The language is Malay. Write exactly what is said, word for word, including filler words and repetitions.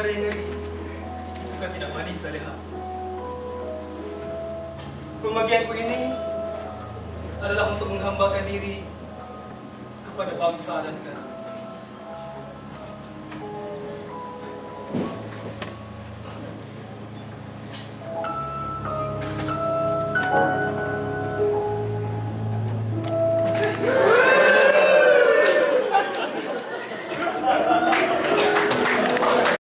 ngeri-ngeri. Itu kan tidak manis, Zaleha. Pembagianku ini adalah untuk menghambakan diri kepada bangsa dan negara.